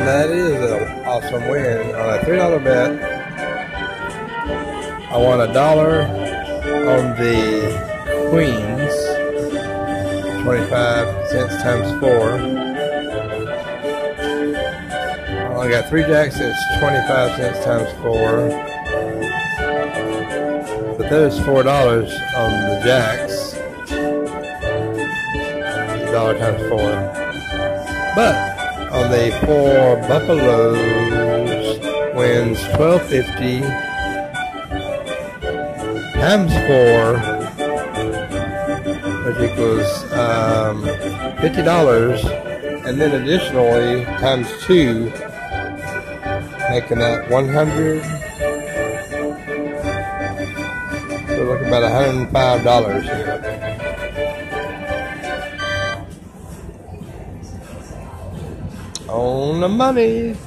that is an awesome win. On a $3 bet, I won $1 on the queens, 25 cents times 4. I got 3 jacks, it's 25 cents times 4. But there's $4 on the jacks. $1 times 4. But on the 4 buffaloes wins $12.50 times 4, which equals $50, and then additionally times 2, making that 100. So we're looking about $105 here. On the money.